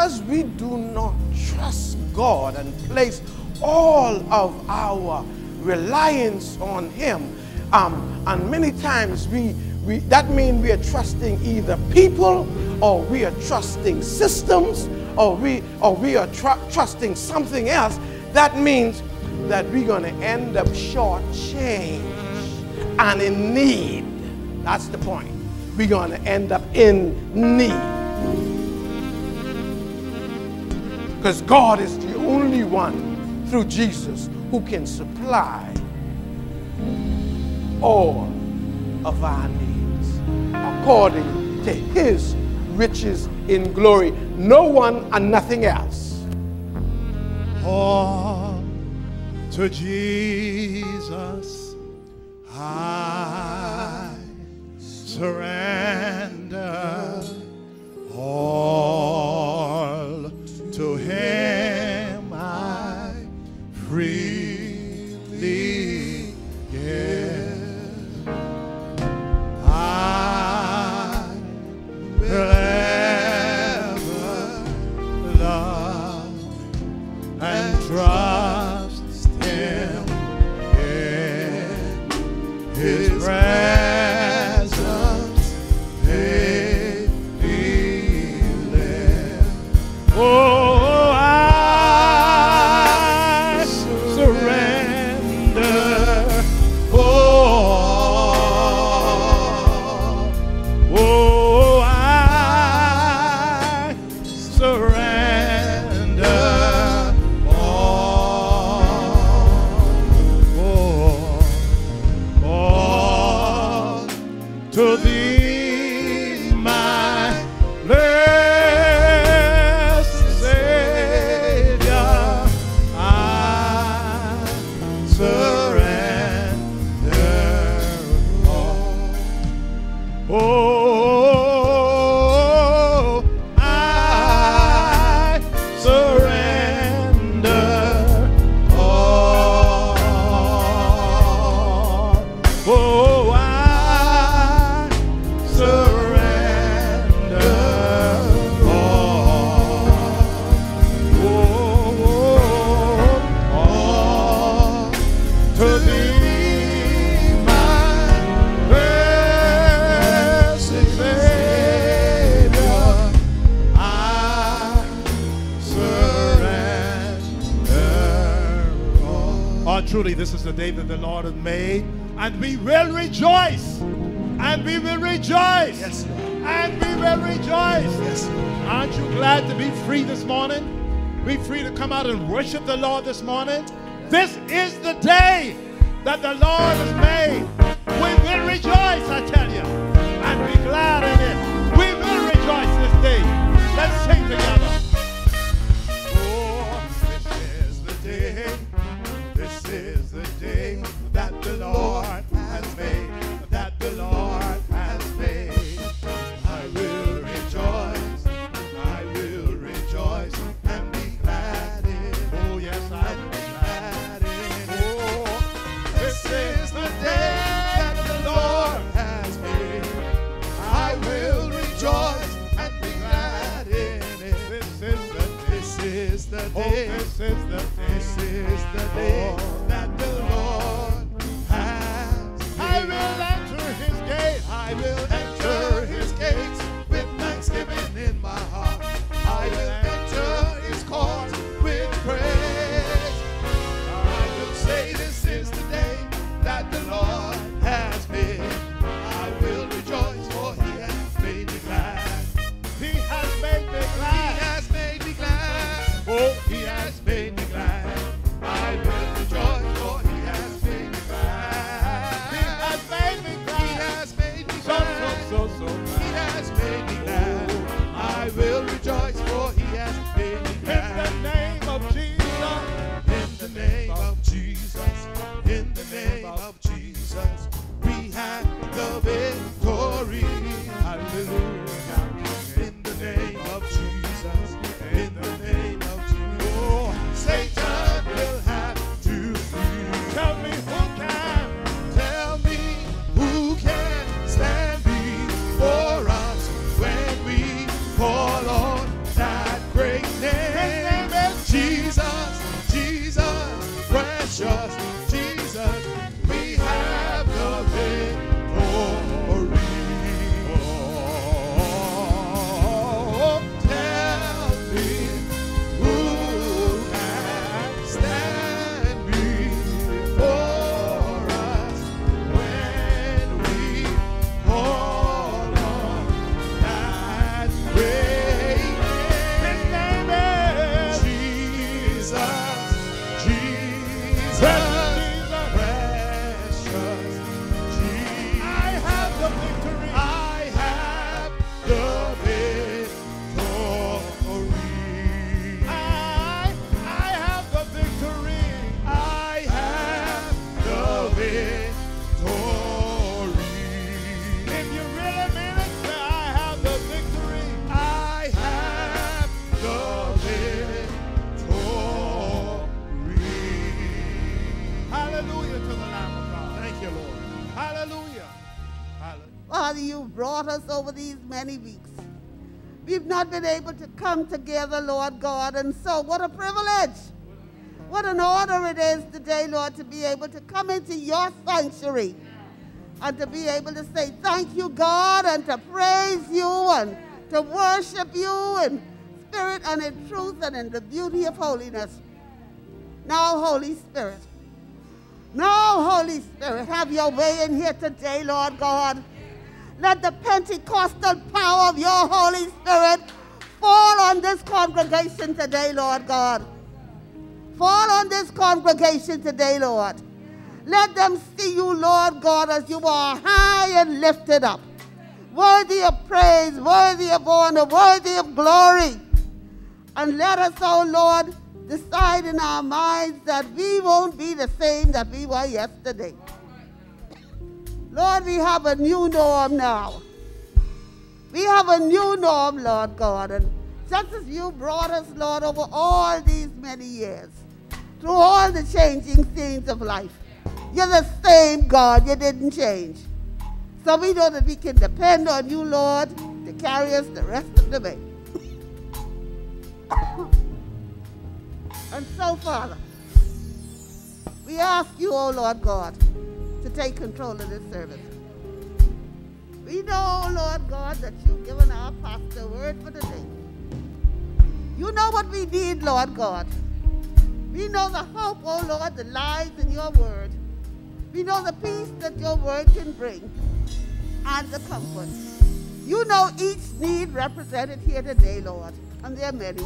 because we do not trust God and place all of our reliance on Him, and many times that means we are trusting either people, or we are trusting systems, or we are trusting something else. That means that we're going to end up shortchanged and in need. That's the point. We're going to end up in need. Because God is the only one through Jesus who can supply all of our needs according to His riches in glory. No one and nothing else. All to Jesus I surrender. All to Him I freely give. I will ever love and trust Him in His presence. Make me live. Oh, I surrender. Oh, I surrender all to Thee, my blessed Savior. I surrender all. Oh, I surrender all. Oh, I surrender all to Thee, my blessed Savior. I surrender all. Oh, truly, this is the day that the Lord has made, and we will rejoice. And we will rejoice. Yes, Lord. And we will rejoice. Yes, Lord. Aren't you glad to be free this morning? Be free to come out and worship the Lord this morning. This is the day that the Lord has made. We will rejoice, I tell you, and be glad in it. We will rejoice this day. Let's sing together. Oh, this is the day. This is the day that the Lord has made. That the Lord has made. I will rejoice. I will rejoice and be glad in it. Oh, yes, I will be glad in it. Oh, this is the day that the Lord has made. I will rejoice and be glad in it. This is the day. Oh, this is the day. This is the day that the Lord has made. I will enter His gate. I will enter His gates with thanksgiving in my heart. I will enter His courts with praise. I will say this is the day that the Lord has made. I will rejoice, for He has made me glad. He has made me glad. He has made me glad. Oh, He has made me glad. I will rejoice, for He has Father, you've brought us over these many weeks. We've not been able to come together, Lord God, and so what a privilege. What an honor it is today, Lord, to be able to come into your sanctuary and to be able to say thank you, God, and to praise you and to worship you in spirit and in truth and in the beauty of holiness. Now, Holy Spirit, have your way in here today, Lord God. Let the Pentecostal power of your Holy Spirit fall on this congregation today, Lord God. Fall on this congregation today, Lord. Let them see you, Lord God, as you are high and lifted up, worthy of praise, worthy of honor, worthy of glory. And let us, oh Lord, decide in our minds that we won't be the same that we were yesterday. Lord, we have a new norm now. We have a new norm, Lord God. And just as you brought us, Lord, over all these many years, through all the changing scenes of life, you're the same God. You didn't change. So we know that we can depend on you, Lord, to carry us the rest of the way. And so, Father, we ask you, oh Lord God, to take control of this service. We know, Lord God, that you've given our pastor a word for today. You know what we need, Lord God. We know the hope, oh Lord, that lies in your word. We know the peace that your word can bring and the comfort. You know each need represented here today, Lord, and there are many.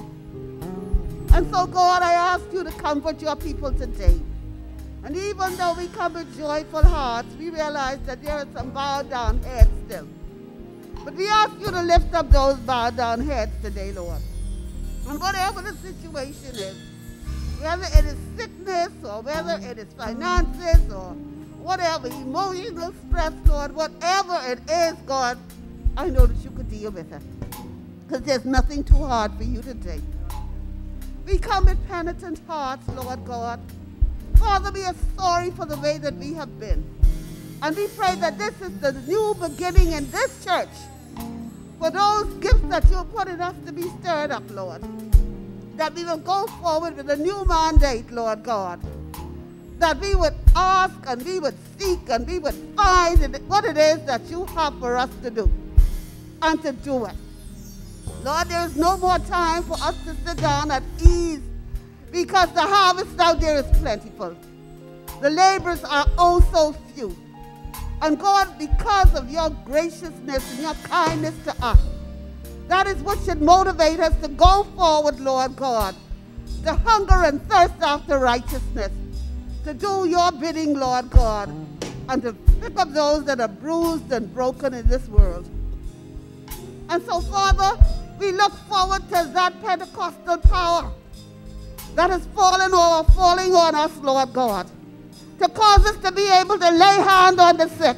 And so, God, I ask you to comfort your people today. And even though we come with joyful hearts, we realize that there are some bowed down heads still. But we ask you to lift up those bowed down heads today, Lord. And whatever the situation is, whether it is sickness or whether it is finances or whatever, emotional stress, Lord, whatever it is, God, I know that you could deal with it. Because there's nothing too hard for you today. We come with penitent hearts, Lord God. Father, we are sorry for the way that we have been. And we pray that this is the new beginning in this church for those gifts that you put in us to be stirred up, Lord. That we will go forward with a new mandate, Lord God. That we would ask and we would seek and we would find what it is that you have for us to do and to do it. Lord, there is no more time for us to sit down at ease because the harvest out there is plentiful. The laborers are oh so few. And God, because of your graciousness and your kindness to us, that is what should motivate us to go forward, Lord God, to hunger and thirst after righteousness, to do your bidding, Lord God, and to pick up those that are bruised and broken in this world. And so, Father, we look forward to that Pentecostal power that is falling on us, Lord God, to cause us to be able to lay hand on the sick,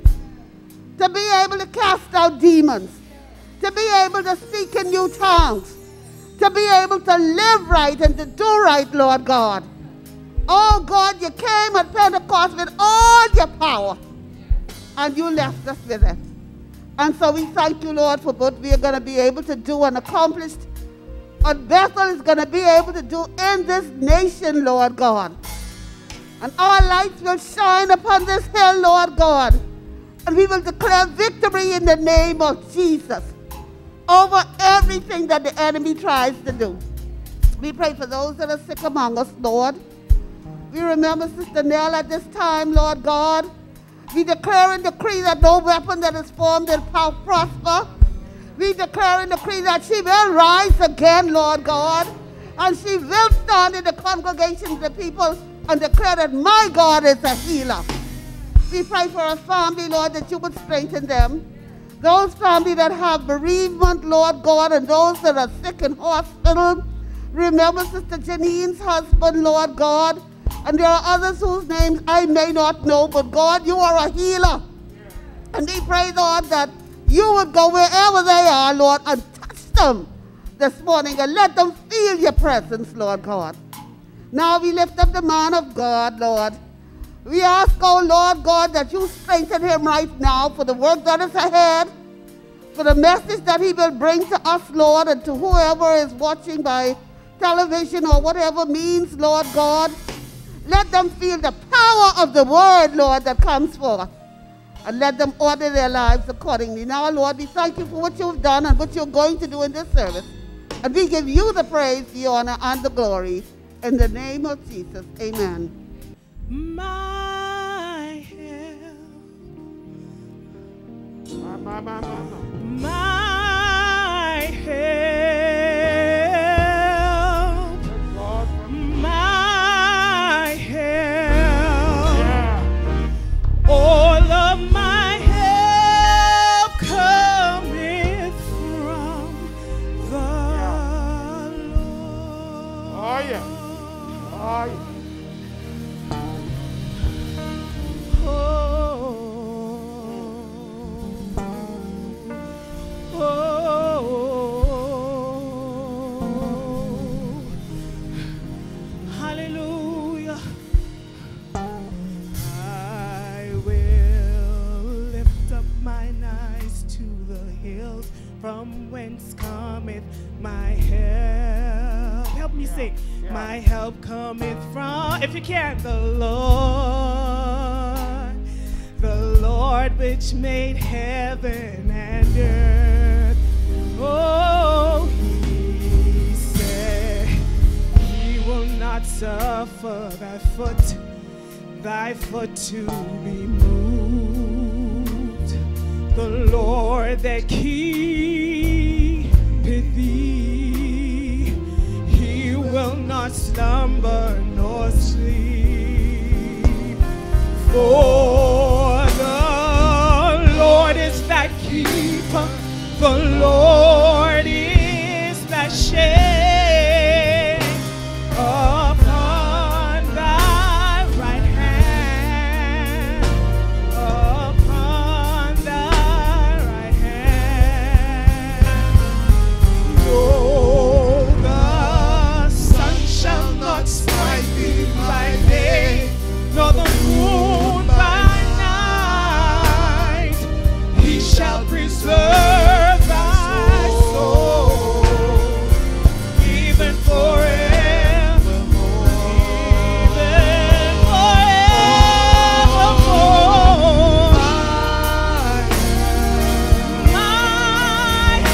to be able to cast out demons, to be able to speak in new tongues, to be able to live right and to do right, Lord God. Oh God, you came at Pentecost with all your power, and you left us with it. And so we thank you, Lord, for what we are going to be able to do and accomplish, what Bethel is going to be able to do in this nation, Lord God. And our lights will shine upon this hill, Lord God, and we will declare victory in the name of Jesus over everything that the enemy tries to do. We pray for those that are sick among us, Lord. We remember Sister Nell at this time, Lord God. We declare and decree that no weapon that is formed will prosper. We declare and decree that she will rise again, Lord God, and she will stand in the congregation of the people and declare that my God is a healer. We pray for a family, Lord, that you would strengthen them. Those families that have bereavement, Lord God, and those that are sick in hospital. Remember Sister Janine's husband, Lord God. And there are others whose names I may not know, but God, you are a healer. And we pray, Lord, that you would go wherever they are, Lord, and touch them this morning and let them feel your presence, Lord God. Now we lift up the man of God, Lord, We ask, oh Lord God, that you strengthen him right now for the work that is ahead, for the message that he will bring to us, Lord, and to whoever is watching by television or whatever means, Lord God. Let them feel the power of the word, Lord, that comes forth. And let them order their lives accordingly. Now, Lord, we thank you for what you've done and what you're going to do in this service. And we give you the praise, the honor, and the glory. In the name of Jesus, amen. My help. My help. My help. Yeah. All of my help cometh from the Lord. Oh, yeah. Oh, yeah. Hallelujah. I will lift up mine eyes to the hills, from whence cometh my help. Help me sing. Yeah. My help cometh from, if you can, the Lord which made heaven and earth. Oh, he said he will not suffer thy foot to be moved. The Lord that keepeth thee, he will not slumber nor sleep. For the Lord is thy keeper, the Lord is thy shade upon thy right hand, upon thy right hand. Though the sun shall not smite thee by day, nor the moon by night, he shall preserve thy soul, even forevermore, even forevermore. My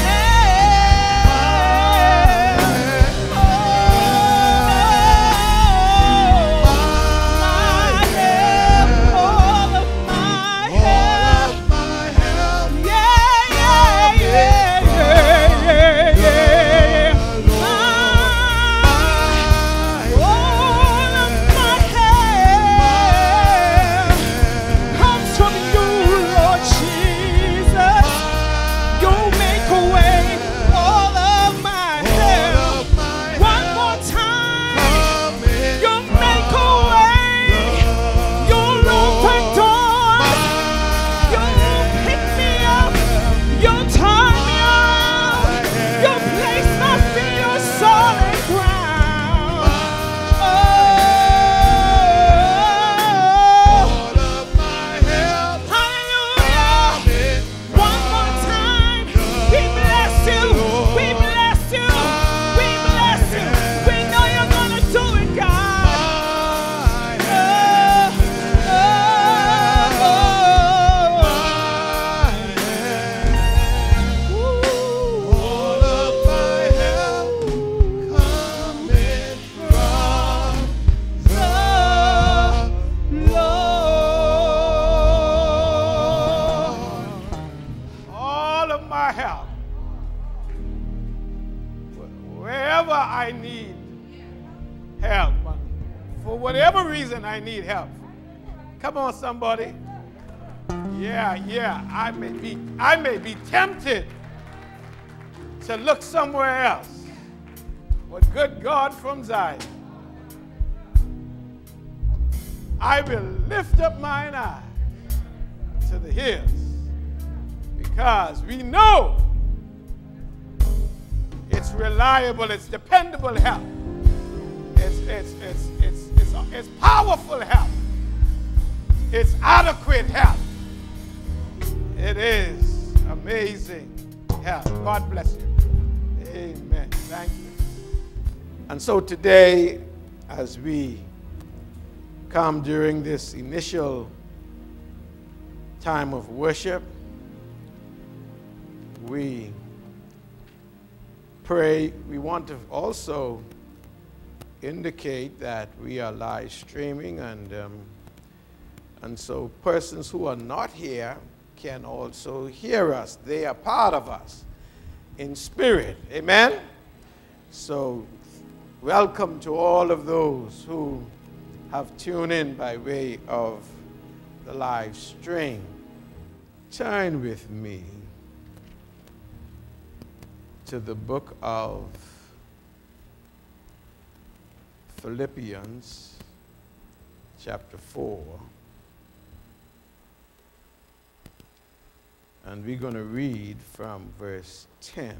comes from you, Lord Jesus. You make a way. All of my help. One more time. You make a way. You'll open doors. You'll pick me up. You'll turn me around. You'll place my feet on solid ground. Oh. Hallelujah. One more time. We bless you. We bless you. We bless you. We know you're going to do it, God. All of my help cometh from the All of my help. Wherever I need help, for whatever reason I need help. Come on, somebody. Yeah. I may be tempted to look somewhere else. But good God from Zion, I will lift up mine eyes to the hills, because we know it's reliable, it's dependable help. It's powerful help. It's adequate help. It is amazing help. God bless you. Amen. Thank you. And so today, as we come during this initial time of worship, we pray. We want to also indicate that we are live streaming, and so persons who are not here can also hear us. They are part of us in spirit. Amen? So welcome to all of those who have tuned in by way of the live stream. Turn with me to the book of Philippians, chapter 4. And we're going to read from verse 10.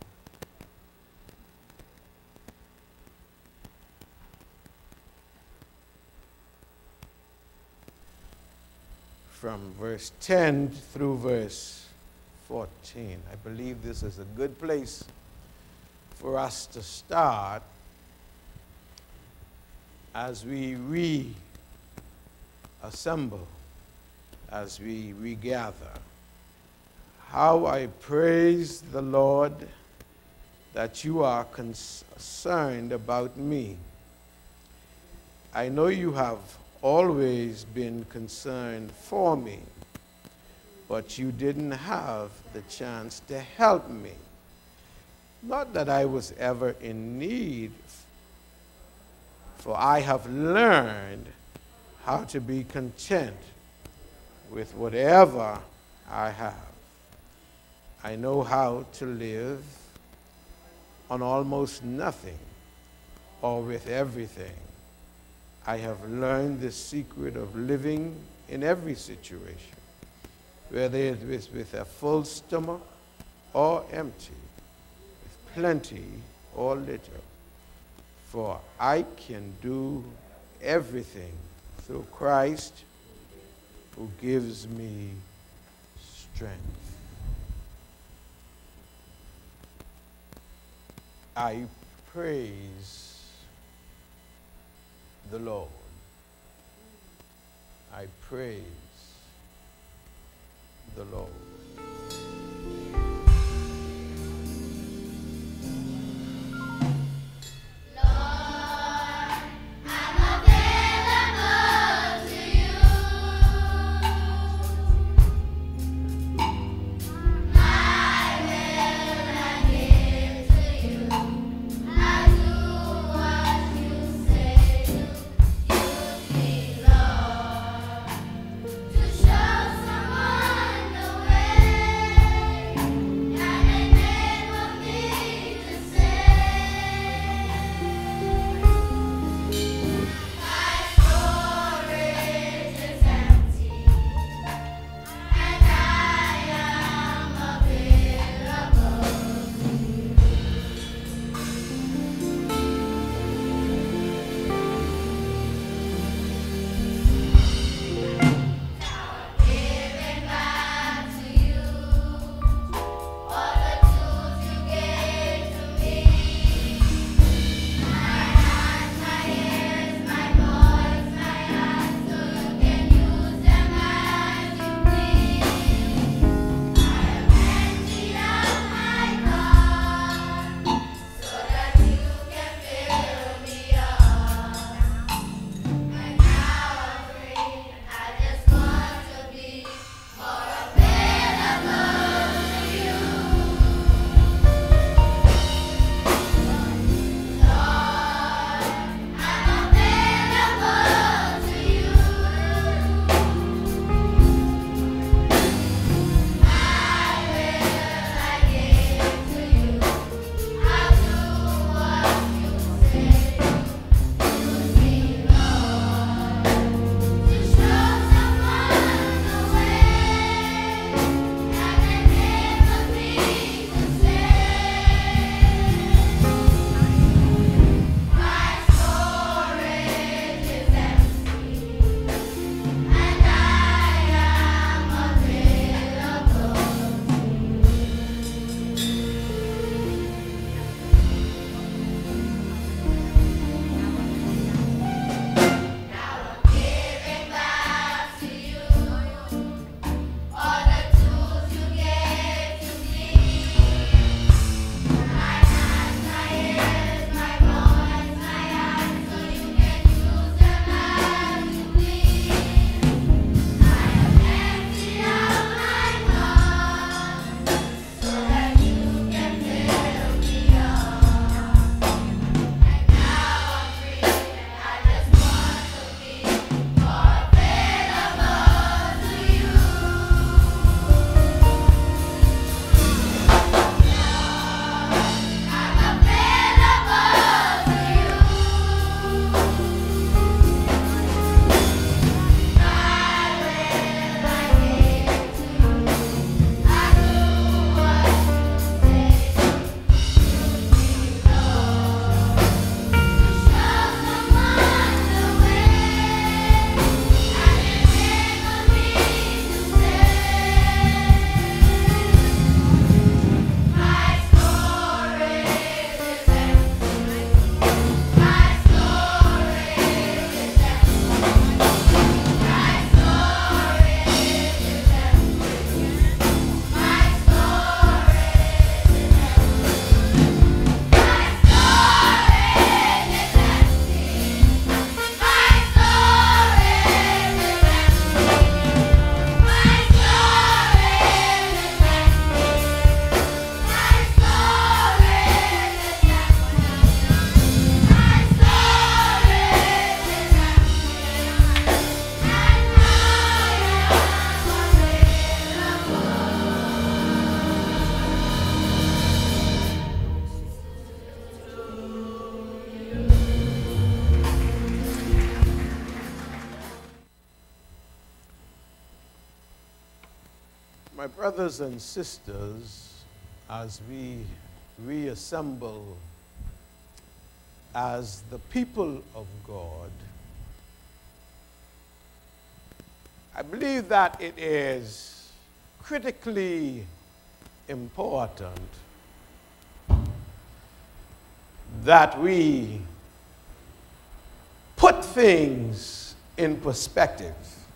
From verse 10 through verse 14. I believe this is a good place for us to start as we reassemble, as we regather. How I praise the Lord that you are concerned about me. I know you have always been concerned for me, but you didn't have the chance to help me. Not that I was ever in need, for I have learned how to be content with whatever I have. I know how to live on almost nothing or with everything. I have learned the secret of living in every situation, whether it is with a full stomach or empty, with plenty or little. For I can do everything through Christ who gives me strength. I praise the Lord. I praise the Lord. Show someone the way. My brothers and sisters, as we reassemble as the people of God, I believe that it is critically important that we put things in perspective.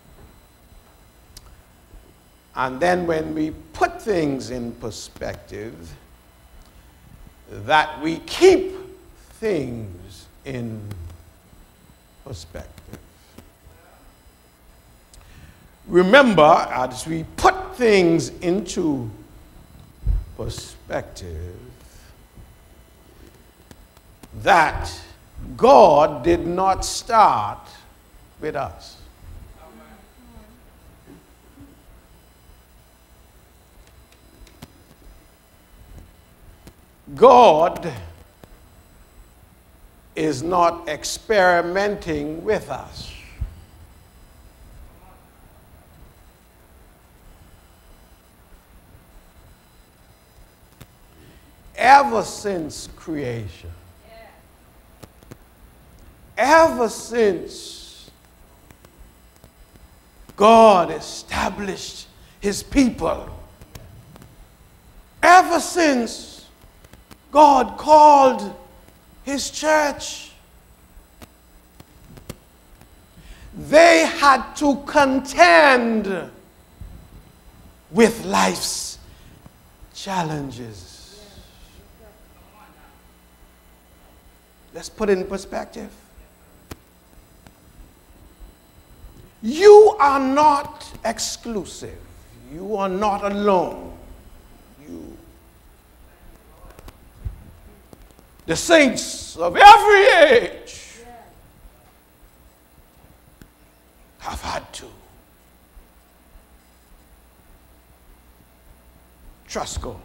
And then when we put things in perspective, that we keep things in perspective. Remember, as we put things into perspective, that God did not start with us. God is not experimenting with us. Ever since creation, ever since God established his people, ever since God called his church, they had to contend with life's challenges. Let's put it in perspective. You are not exclusive. You are not alone. The saints of every age have had to trust God.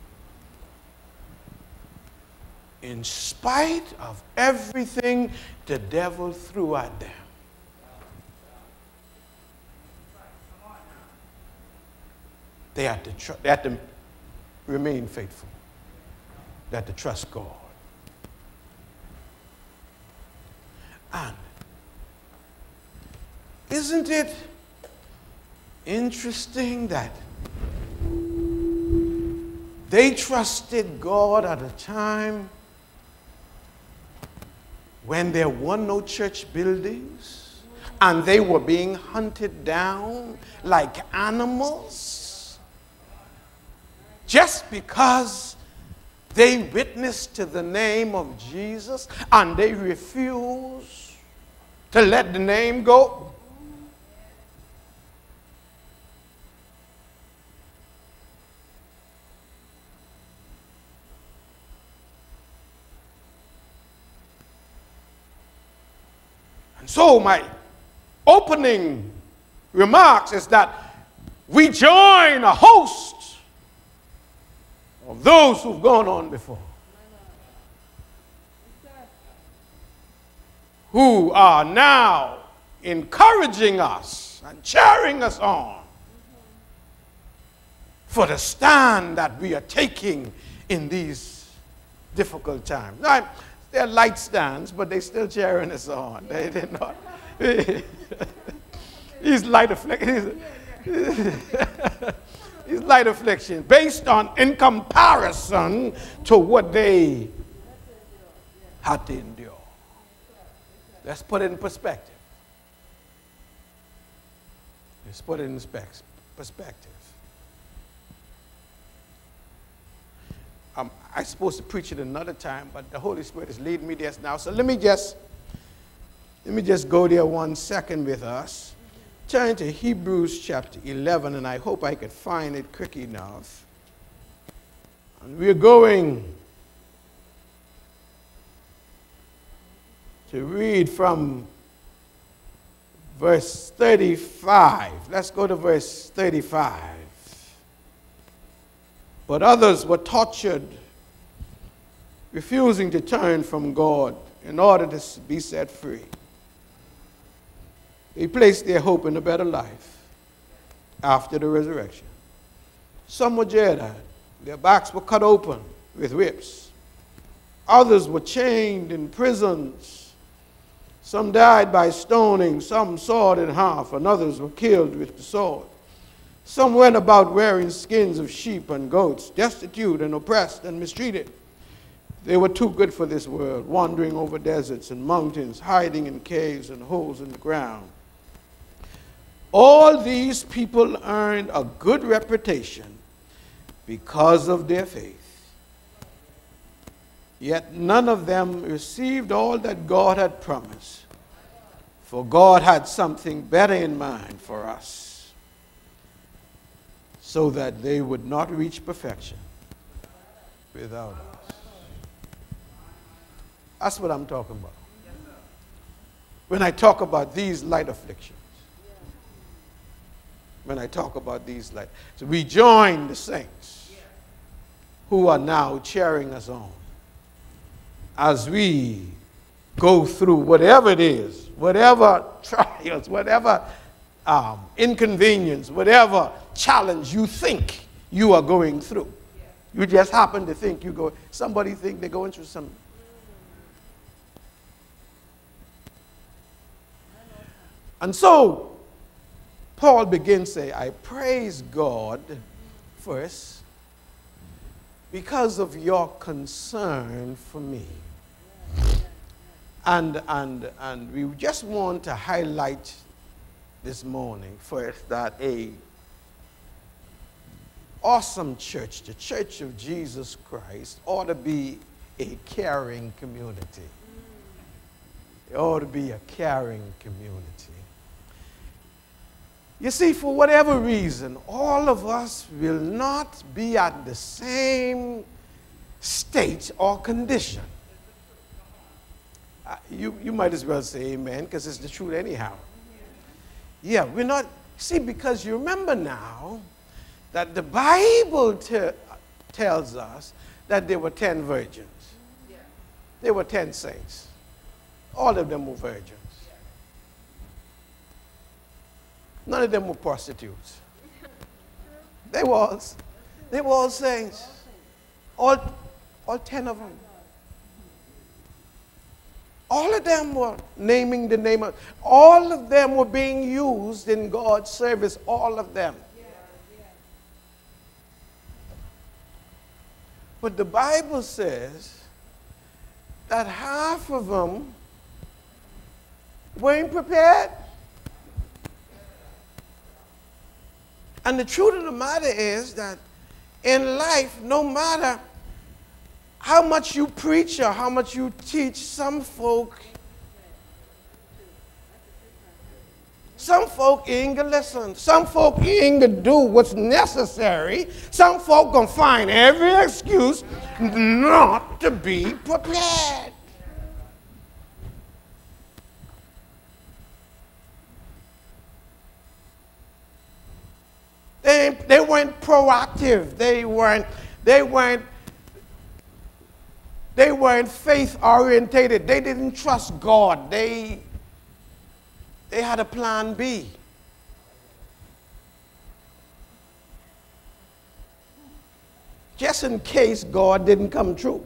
In spite of everything the devil threw at them. They had to remain faithful. They had to trust God. And isn't it interesting that they trusted God at a time when there were no church buildings and they were being hunted down like animals just because they witnessed to the name of Jesus and they refused to let the name go? And so my opening remarks is that we join a host of those who've gone on before, who are now encouraging us and cheering us on for the stand that we are taking in these difficult times. Now, they're light stands, but they're still cheering us on. They're not. He's light affliction. He's light affliction based on, in comparison to what they had to endure. Let's put it in perspective. Let's put it in perspective. I'm supposed to preach it another time, but the Holy Spirit is leading me there now. So let me just go there 1 second with us. Turn to Hebrews chapter 11, and I hope I could find it quick enough. And we're going to read from verse 35. Let's go to verse 35. But others were tortured, refusing to turn from God in order to be set free. They placed their hope in a better life after the resurrection. Some were jailed. Their backs were cut open with whips. Others were chained in prisons. Some died by stoning, some sawed in half, and others were killed with the sword. Some went about wearing skins of sheep and goats, destitute and oppressed and mistreated. They were too good for this world, wandering over deserts and mountains, hiding in caves and holes in the ground. All these people earned a good reputation because of their faith. Yet none of them received all that God had promised, for God had something better in mind for us, so that they would not reach perfection without us. That's what I'm talking about. When I talk about these light afflictions. When I talk about these light. So we join the saints who are now cheering us on as we go through whatever it is, whatever trials, whatever inconvenience, whatever challenge you think you are going through. You just happen to think somebody think they're going through something. And so, Paul begins to say, I praise God first because of your concern for me. And we just want to highlight this morning first that a awesome church, the Church of Jesus Christ, ought to be a caring community. It ought to be a caring community. You see, for whatever reason, all of us will not be at the same state or condition. You might as well say amen, because it's the truth anyhow. Yeah, we're not, see, because you remember now that the Bible tells us that there were 10 virgins. There were 10 saints. All of them were virgins. None of them were prostitutes. They were all saints. All 10 of them. All of them were naming the name of, all of them were being used in God's service, all of them. But the Bible says that half of them weren't prepared. And the truth of the matter is that in life, no matter how much you preach or how much you teach, some folk ain't gonna listen. Some folk ain't gonna do what's necessary. Some folk gonna find every excuse not to be prepared. They weren't proactive. They weren't faith orientated. They didn't trust God. They had a plan B. Just in case God didn't come true.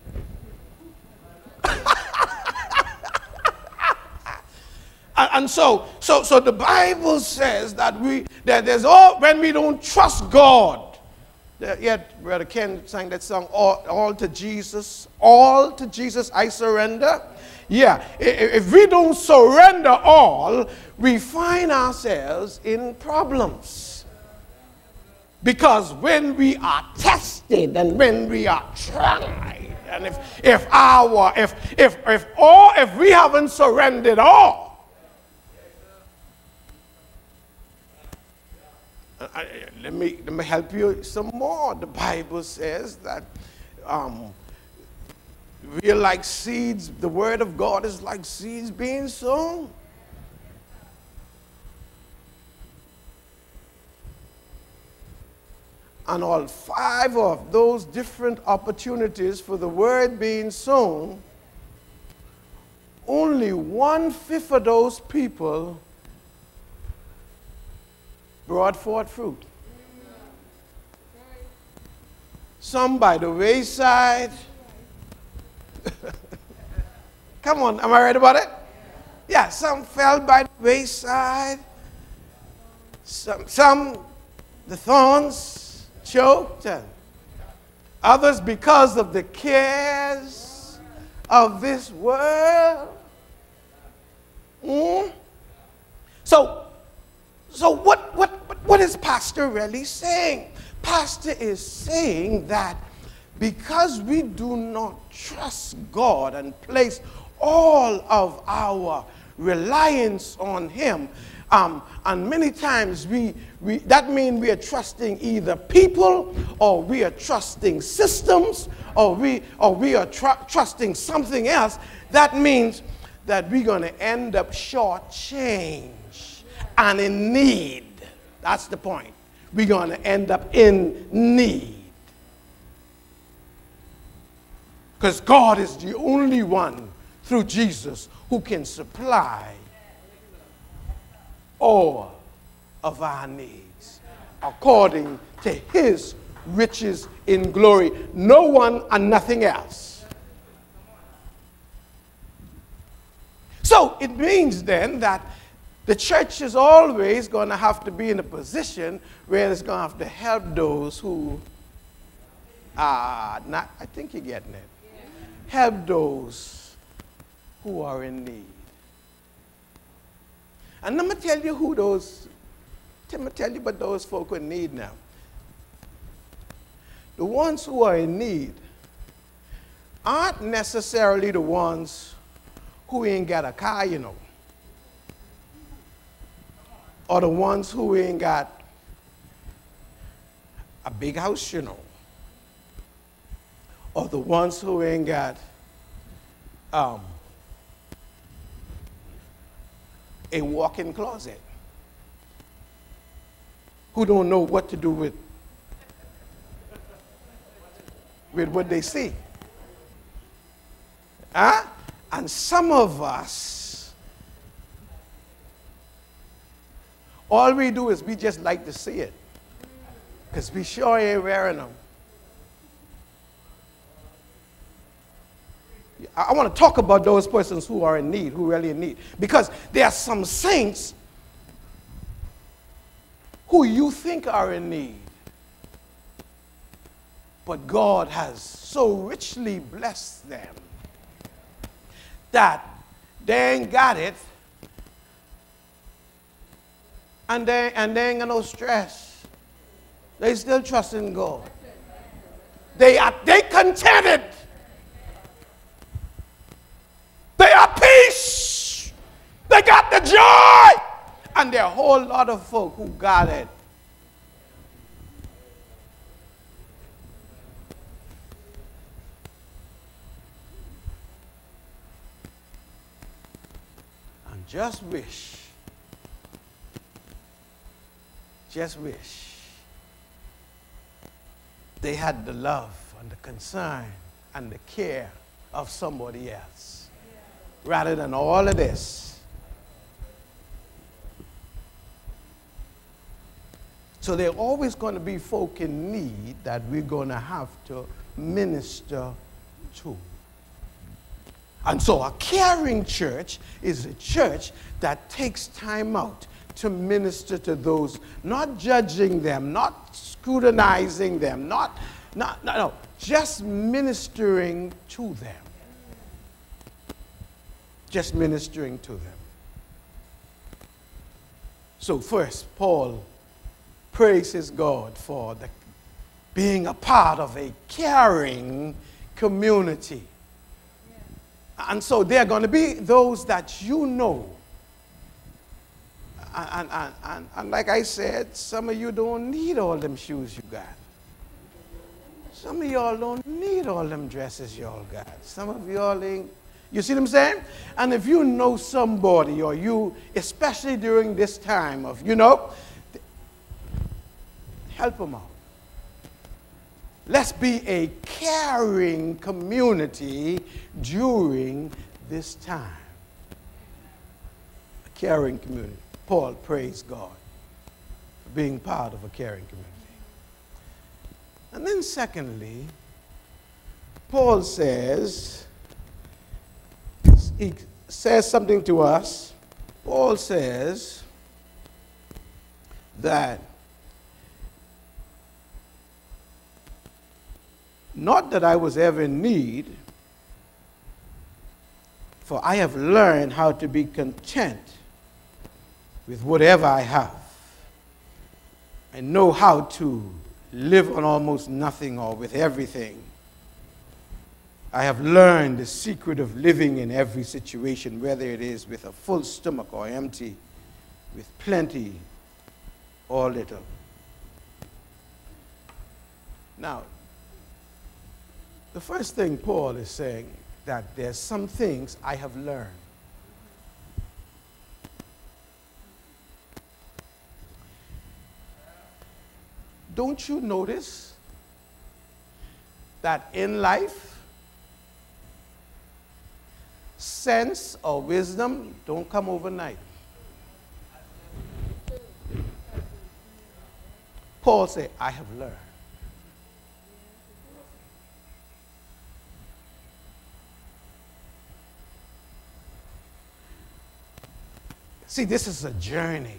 And so the Bible says that when we don't trust God, yet Brother Ken sang that song, all to Jesus I surrender. Yeah, if we don't surrender all, we find ourselves in problems. Because when we are tested and when we are tried, and if we haven't surrendered all, let me help you some more. The Bible says that we are like seeds. The word of God is like seeds being sown. And all 5 of those different opportunities for the word being sown, only 1/5 of those people brought forth fruit. some by the wayside. Come on, am I right about it? Yeah, some fell by the wayside. Some the thorns choked, and others because of the cares of this world. So what is Pastor really saying? Pastor is saying that because we do not trust God and place all of our reliance on Him, and many times that means we are trusting either people, or we are trusting systems, or we are trusting something else. That means that we're going to end up shortchanged and in need. That's the point. We're going to end up in need. Because God is the only one through Jesus who can supply all of our needs according to His riches in glory. No one and nothing else. So it means then that the church is always going to have to be in a position where it's going to have to help those who are not, I think you're getting it. Help those who are in need. And let me tell you who those, let me tell you about those folk who are in need now. The ones who are in need aren't necessarily the ones who ain't got a car, you know. Or the ones who ain't got a big house, you know. Or the ones who ain't got a walk-in closet. Who don't know what to do with what they see. Huh? And some of us, all we do is we just like to see it. Because we sure ain't wearing them. I want to talk about those persons who are in need, who really in need. Because there are some saints who you think are in need. But God has so richly blessed them that they ain't got it. And they ain't got no stress. They still trust in God. They contented. They are peace. They got the joy. And there are a whole lot of folk who got it. And just wish they had the love and the concern and the care of somebody else rather than all of this. So there are always going to be folk in need that we're going to have to minister to. And so a caring church is a church that takes time out to minister to those, not judging them, not scrutinizing them, no, just ministering to them. Just ministering to them. So first, Paul praises God for being a part of a caring community. And so there are going to be those that you know. And like I said, some of you don't need all them shoes you got. Some of y'all don't need all them dresses y'all got. Some of y'all ain't. You see what I'm saying? And if you know somebody, or you, especially during this time of, help them out. Let's be a caring community during this time. A caring community. Paul praised God for being part of a caring community. And then secondly, Paul says, he says something to us. Paul says that not that I was ever in need, for I have learned how to be content with whatever I have. I know how to live on almost nothing or with everything. I have learned the secret of living in every situation, whether it is with a full stomach or empty, with plenty or little. Now, the first thing Paul is saying, that there's some things I have learned. Don't you notice that in life, sense or wisdom don't come overnight? Paul said, I have learned. See, this is a journey.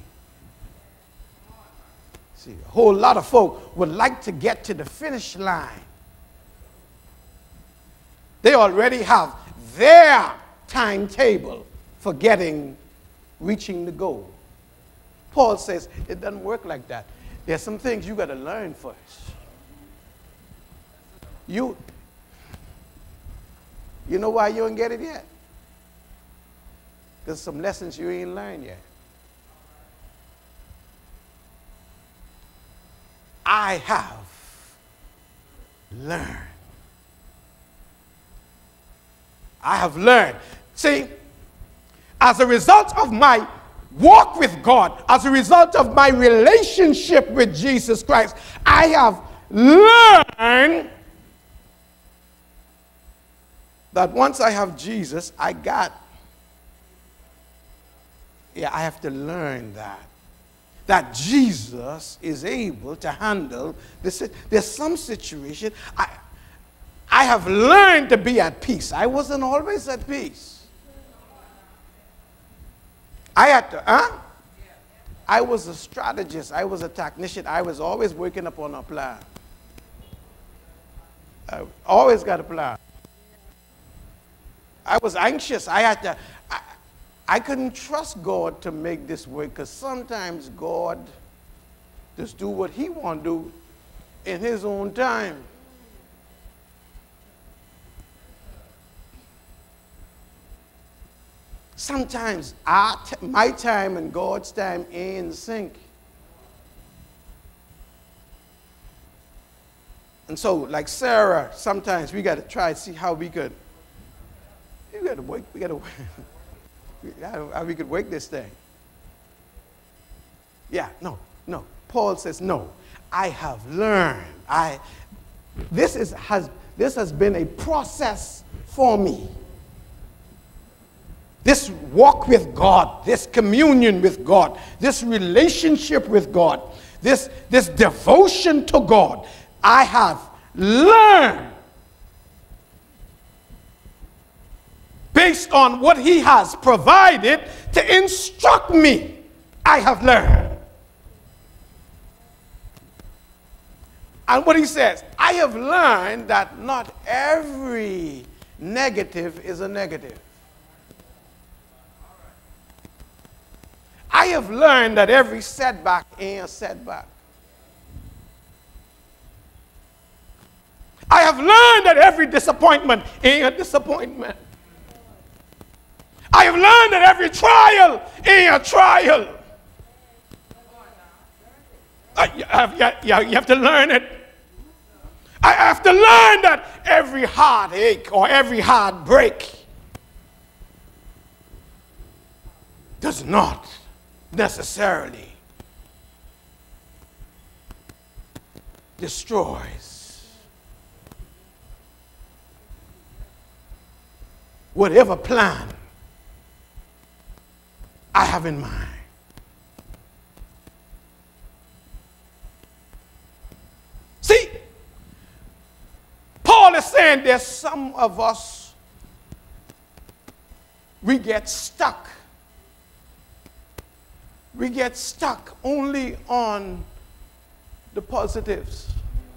See, a whole lot of folk would like to get to the finish line. They already have their timetable for reaching the goal. Paul says it doesn't work like that. There's some things you got to learn first. You know why you don't get it yet? There's some lessons you ain't learned yet. I have learned. I have learned. See, as a result of my walk with God, as a result of my relationship with Jesus Christ, I have learned that once I have Jesus, I have to learn that Jesus is able to handle this. There's some situation I have learned to be at peace. I wasn't always at peace. I had to, I was a strategist. I was a technician. I was always working up on a plan. I always got a plan. I was anxious. I couldn't trust God to make this work, because sometimes God just do what he want to do in his own time. Sometimes my time and God's time ain't in sync. And so, like Sarah, sometimes we got to try to see how we could how we could work this thing. Yeah, no. Paul says, no, I have learned. This has been a process for me. This walk with God, this communion with God, this relationship with God, this devotion to God, I have learned based on what he has provided to instruct me. I have learned. And what he says, I have learned that not every negative is a negative. I have learned that every setback ain't a setback. I have learned that every disappointment ain't a disappointment. I have learned that every trial ain't a trial. You have to learn it. I have to learn that every heartache or every heartbreak does not necessarily destroys whatever plan I have in mind. See, And there's some of us, we get stuck. We get stuck only on the positives.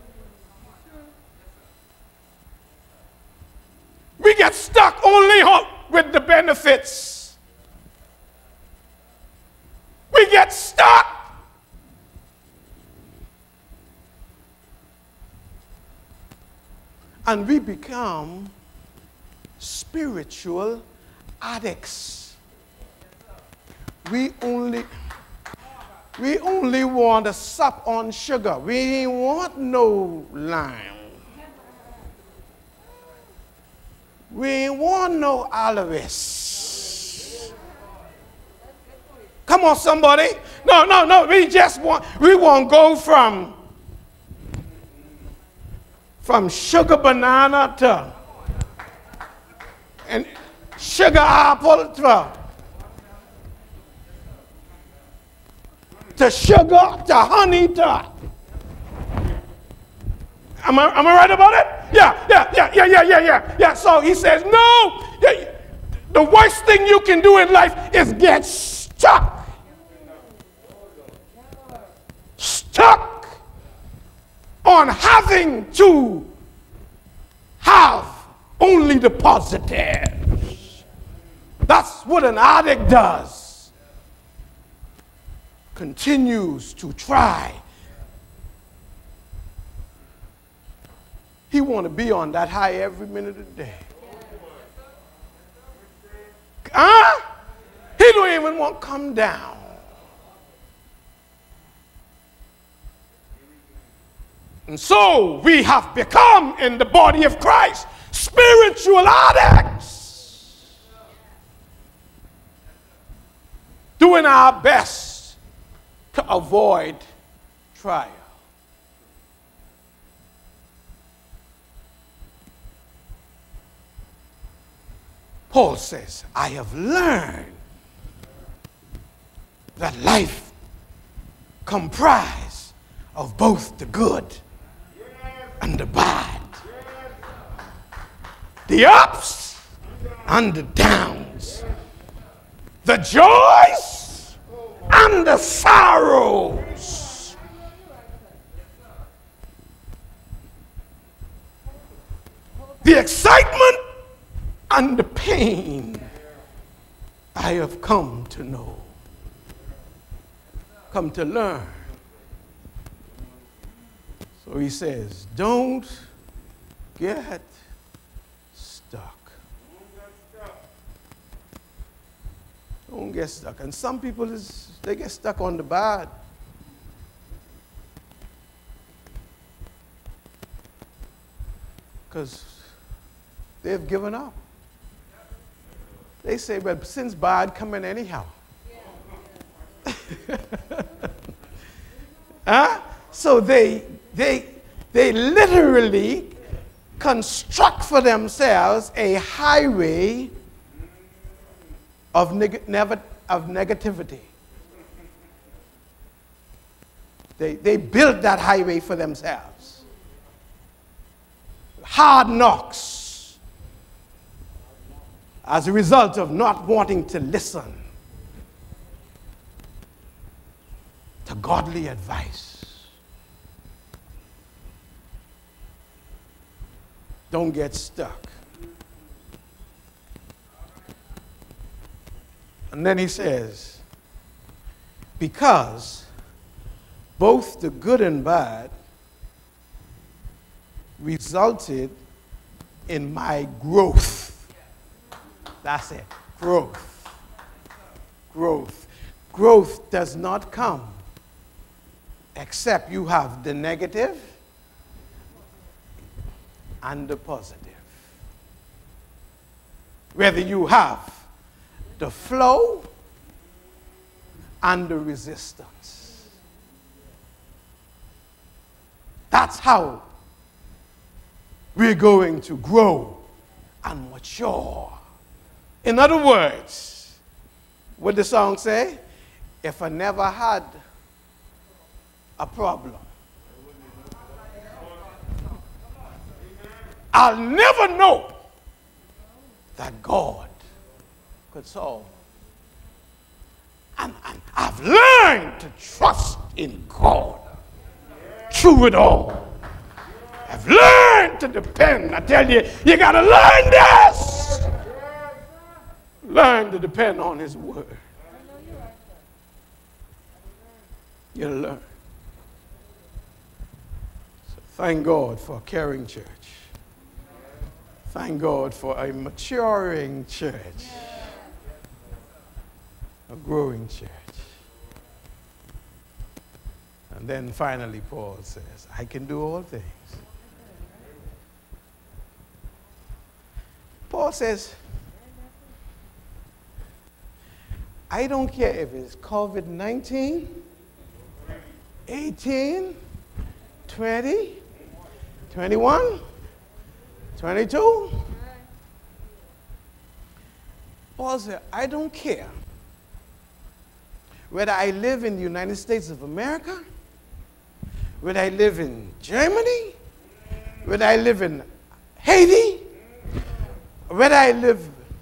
We get stuck only with the benefits. We get stuck. And we become spiritual addicts. We only want to sup on sugar. We ain't want no lime. We ain't want no aloes. Come on, somebody. No. We want to go from sugar banana and sugar apple to sugar to honey to. Am I right about it? Yeah. So he says, no. The worst thing you can do in life is get stuck. Stuck on having to have only the positives. That's what an addict does. Continues to try. He want to be on that high every minute of the day. He don't even want to come down. And so we have become, in the body of Christ, spiritual addicts. Doing our best to avoid trial. Paul says, I have learned that life comprised of both the good and the bad, the ups and the downs, the joys and the sorrows. The excitement and the pain I have come to know, come to learn. So he says, don't get stuck. Don't get stuck. And some people, they get stuck on the bad. Because they've given up. They say, well, sin's bad, come in anyhow. So they literally construct for themselves a highway of negativity. They built that highway for themselves. Hard knocks. As a result of not wanting to listen to godly advice. Don't get stuck. And then he says, because both the good and bad resulted in my growth. That's it. Growth. Growth. Growth does not come except you have the negative and the positive. Whether you have the flow and the resistance. That's how we're going to grow and mature. In other words, what the song say? If I never had a problem, I'll never know that God could solve. And I've learned to trust in God through it all. I've learned to depend. I tell you, you got to learn this. Learn to depend on his word. You learn. So thank God for a caring church. Thank God for a maturing church. A growing church. And then finally Paul says, I can do all things. Paul says, I don't care if it's COVID-19, 18, 20, 21, 22. Paul said, I don't care whether I live in the United States of America, whether I live in Germany, whether I live in Haiti, whether I live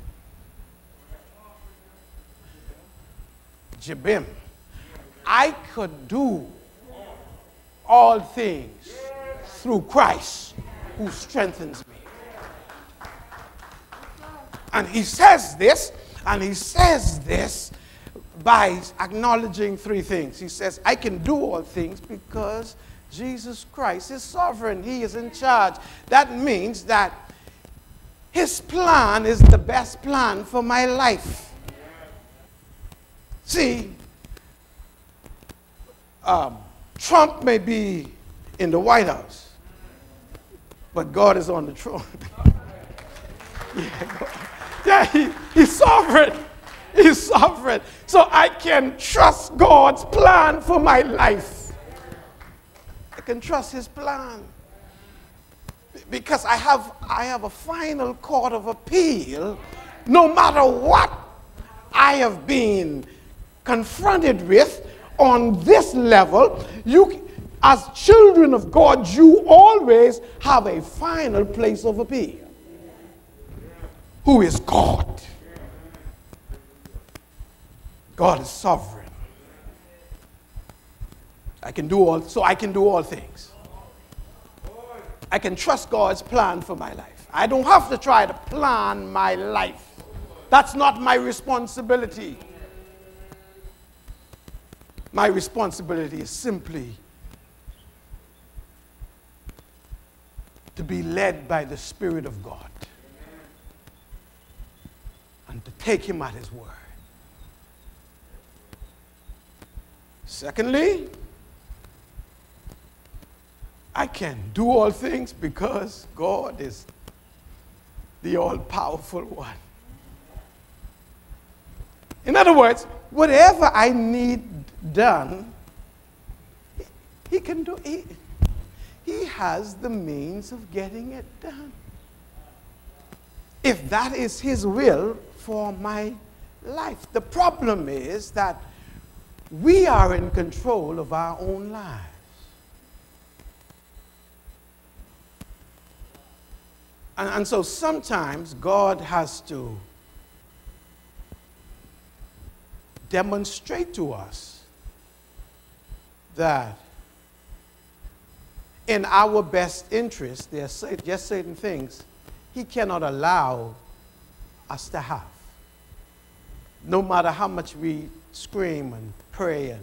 Jabim, I could do all things through Christ who strengthens me. And he says this by acknowledging three things. He says, I can do all things because Jesus Christ is sovereign. He is in charge. That means that his plan is the best plan for my life. See, Trump may be in the White House, but God is on the throne. He's sovereign. He's sovereign. So I can trust God's plan for my life. I can trust his plan. Because I have a final court of appeal, no matter what I have been confronted with on this level. You, as children of God, you always have a final place of appeal. Who is God? God is sovereign. I can do all things. I can trust God's plan for my life. I don't have to try to plan my life. That's not my responsibility. My responsibility is simply to be led by the Spirit of God and to take him at his word. Secondly, I can do all things because God is the all-powerful one. In other words, whatever I need done, he can do it. He has the means of getting it done. If that is his will for my life. The problem is that we are in control of our own lives. And so sometimes God has to demonstrate to us that in our best interest, there are just certain things he cannot allow us to have. No matter how much we scream and pray,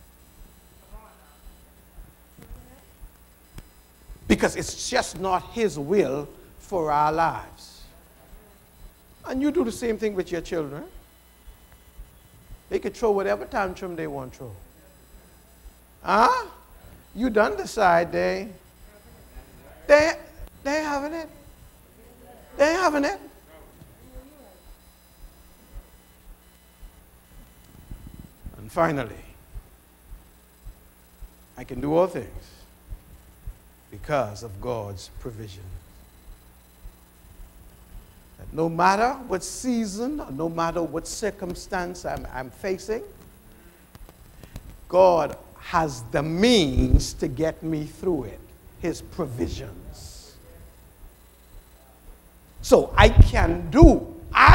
because it's just not his will for our lives. And you do the same thing with your children. They can throw whatever tantrum they want to throw. Huh? You done decide they ain't having it. They ain't having it. And finally, I can do all things because of God's provision. That no matter what season, or no matter what circumstance I'm facing, God has the means to get me through it. His provisions. So I can do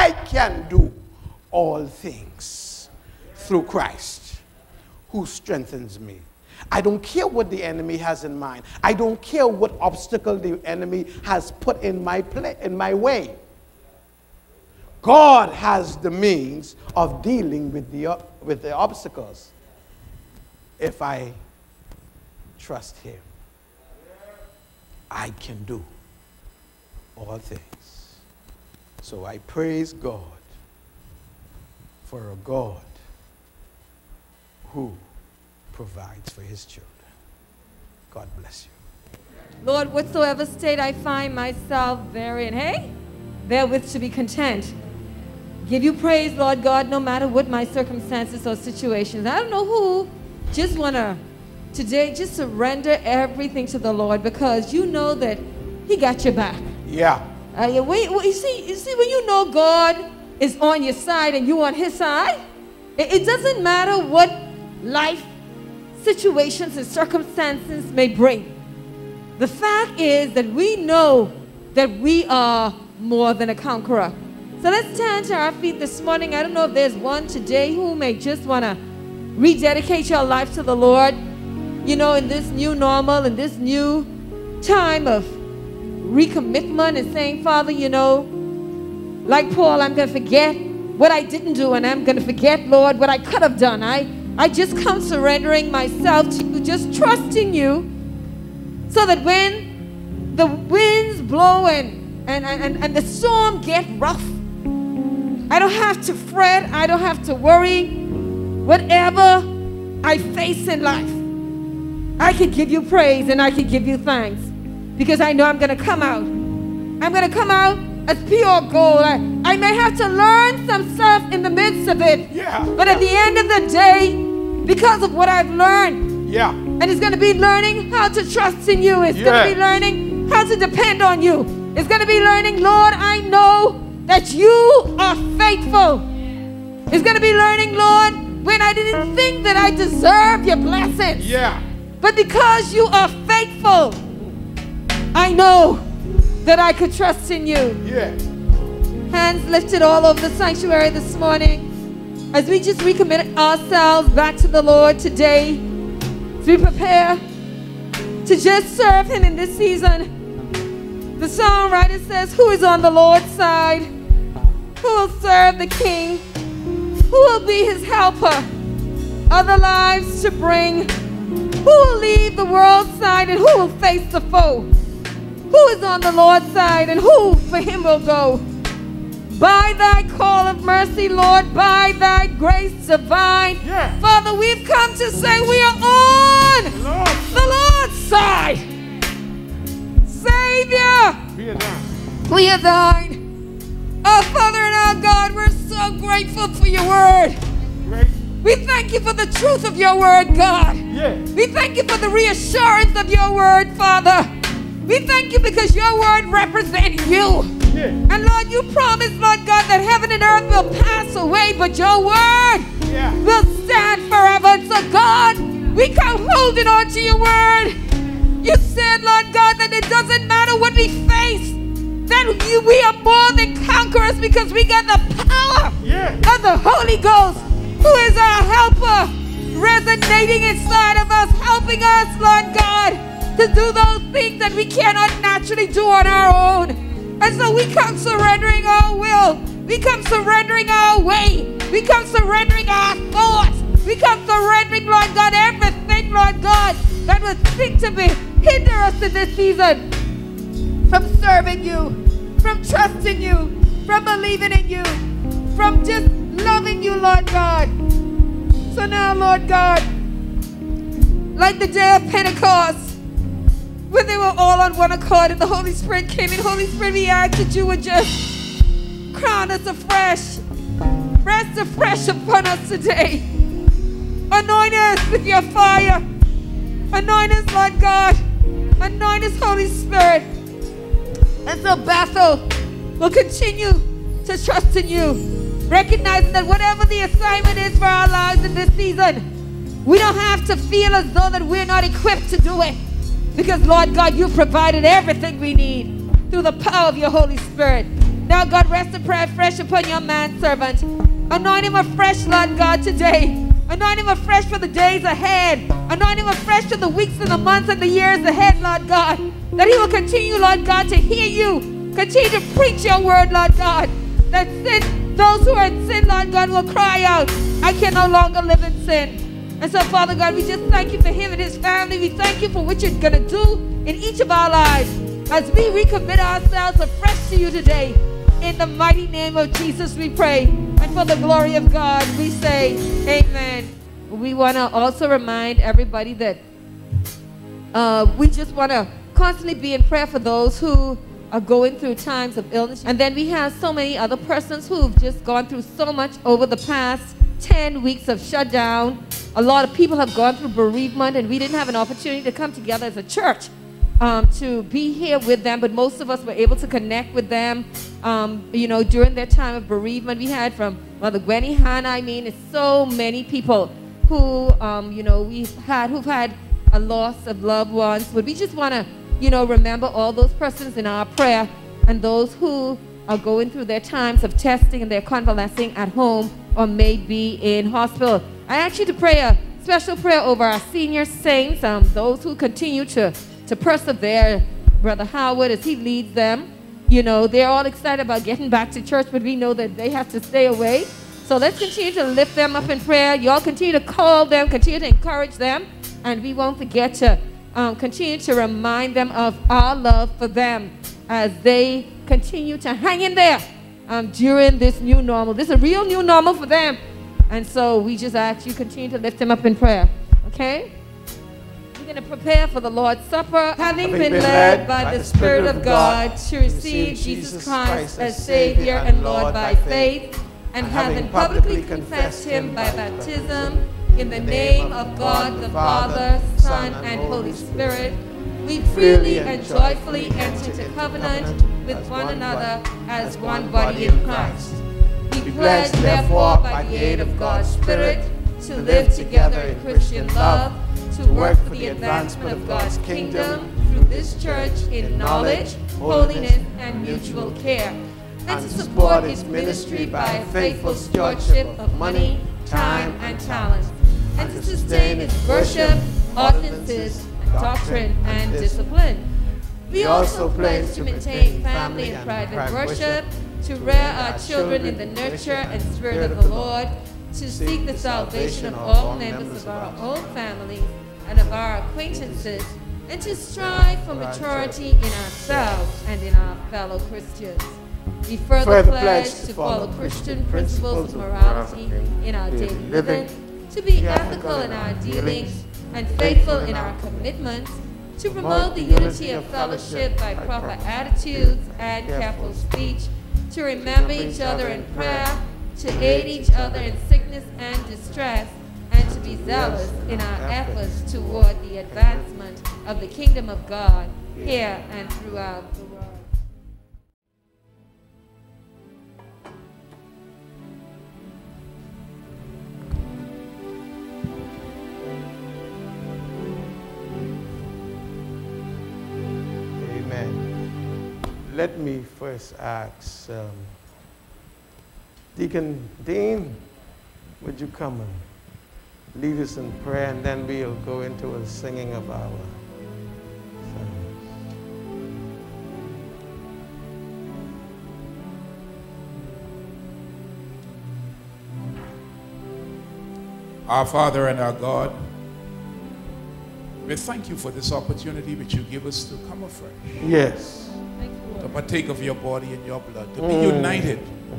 all things through Christ who strengthens me. I don't care what the enemy has in mind. I don't care what obstacle the enemy has put in my way. God has the means of dealing with the obstacles if I trust him. I can do all things. So I praise God for a God who provides for his children. God bless you. Lord, whatsoever state I find myself therein, therewith to be content. Give you praise, Lord God, no matter what my circumstances or situations. I don't know who just want to today just surrender everything to the Lord, because you know that he got your back. Yeah. You see, when you know God is on your side and you on his side, it doesn't matter what life situations and circumstances may bring. The fact is that we know that we are more than a conqueror. So let's stand to our feet this morning. I don't know if there's one today who may just want to rededicate your life to the Lord. You know, in this new normal, in this new time of recommitment and saying, Father, you know, like Paul, I'm going to forget what I didn't do, and I'm going to forget, Lord, what I could have done. I just come surrendering myself to you, just trusting you, so that when the winds blow and the storm get rough, I don't have to fret, I don't have to worry. Whatever I face in life, I can give you praise and I can give you thanks, because I know I'm going to come out. I'm going to come out as pure gold. I may have to learn some stuff in the midst of it. Yeah. But at the end of the day, because of what I've learned, yeah. And it's going to be learning how to trust in you. It's going to be learning how to depend on you. It's going to be learning, Lord, I know that you are faithful. It's going to be learning, Lord, when I didn't think that I deserved your blessings. Yeah. But because you are faithful, I know that I could trust in you. Yeah. Hands lifted all over the sanctuary this morning, as we just recommit ourselves back to the Lord today, as we prepare to just serve him in this season. The songwriter says, who is on the Lord's side? Who will serve the King? Who will be his helper? Other lives to bring? Who will leave the world's side, and who will face the foe? Who is on the Lord's side, and who for him will go? By thy call of mercy, Lord, by thy grace divine. Yeah. Father, we've come to say we are on the Lord's side. Savior, we are thine. Our Father and our God, we're so grateful for your word. Great. We thank you for the truth of your word, God. Yeah. We thank you for the reassurance of your word, Father. We thank you because your word represents you. Yeah. And Lord, you promised, Lord God, that heaven and earth will pass away, but your word will stand forever. And so, God, we come holding on to your word. You said, Lord God, that it doesn't matter what we face, that we are more than conquerors, because we got the power of the Holy Ghost, who is our helper, resonating inside of us, helping us, Lord God, to do those things that we cannot naturally do on our own. And so we come surrendering our will. We come surrendering our way. We come surrendering our thoughts. We come surrendering, Lord God, everything, Lord God, that would seek to hinder us in this season from serving you, from trusting you, from believing in you, from just loving you, Lord God. So now, Lord God, like the day of Pentecost, when they were all on one accord and the Holy Spirit came in, Holy Spirit, we ask that you would just crown us afresh, rest afresh upon us today. Anoint us with your fire. Anoint us, Lord God. Anoint us, Holy Spirit. And so Bethel will continue to trust in you, recognizing that whatever the assignment is for our lives in this season, we don't have to feel as though that we're not equipped to do it. Because, Lord God, you've provided everything we need. through the power of your Holy Spirit. Now, God, rest and pray fresh upon your manservant. Anoint him afresh, Lord God, today. Anoint him afresh for the days ahead. Anoint him afresh for the weeks and the months and the years ahead, Lord God. That he will continue, Lord God, to hear you. Continue to preach your word, Lord God. That sin, those who are in sin, Lord God, will cry out, I can no longer live in sin. And so, Father God, we just thank you for him and his family. We thank you for what you're going to do in each of our lives as we recommit ourselves afresh to you today. In the mighty name of Jesus we pray. And for the glory of God we say amen. We want to also remind everybody that we just want to constantly be in prayer for those who are going through times of illness. And then we have so many other persons who've just gone through so much over the past 10 weeks of shutdown. A lot of people have gone through bereavement, and we didn't have an opportunity to come together as a church to be here with them, but most of us were able to connect with them, you know, during their time of bereavement. We had from Mother Gwenny Hannah, I mean, it's so many people who, you know, who've had a loss of loved ones. But we just want to, you know, remember all those persons in our prayer, and those who are going through their times of testing and they're convalescing at home or may be in hospital. I ask you to pray a special prayer over our senior saints, those who continue to persevere. Brother Howard, as he leads them, you know, they're all excited about getting back to church, but we know that they have to stay away. So let's continue to lift them up in prayer. Y'all continue to call them, continue to encourage them, and we won't forget to continue to remind them of our love for them as they continue to hang in there during this new normal. This is a real new normal for them. And so we just ask you continue to lift them up in prayer. Okay? We're going to prepare for the Lord's Supper, having been led by the Spirit of God to receive Jesus Christ as Savior and Lord by faith, and having publicly confessed him by baptism in the name of God the Father, Son, and Holy Spirit, we freely and joyfully enter into covenant with one another as one body in Christ. We pledge, therefore, by the aid of God's Spirit, to live together in Christian love, to work for the advancement of God's kingdom through this church in knowledge, holiness, and mutual care, and to support its ministry by a faithful stewardship of money, time, and talent, and to sustain its worship, ordinances, doctrine, and discipline. We also pledge to maintain family and private worship, to rear our children in the nurture and spirit of the Lord, to seek the salvation of all members of our own families and of our acquaintances, and to strive for maturity in ourselves and in our fellow Christians. We further pledge to follow Christian principles of morality in our daily living, to be ethical in our dealings and faithful in our commitments, to promote the unity of fellowship by proper attitudes and careful speech, to remember each other in prayer, to aid each other in sickness and distress, and to be zealous in our efforts toward the advancement of the kingdom of God here and throughout the world. Amen. Let me first ask Deacon Dean, would you come and lead us in prayer, and then we'll go into a singing of our songs. Our Father and our God, we thank you for this opportunity which you give us to come afresh. Yes. To partake of your body and your blood, to be united